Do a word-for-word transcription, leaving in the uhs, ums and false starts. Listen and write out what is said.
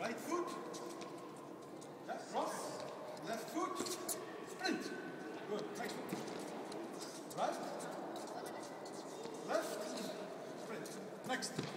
Right foot. Yeah, cross. Left foot. Sprint. Good. Right foot. Right. Left. Sprint. Next.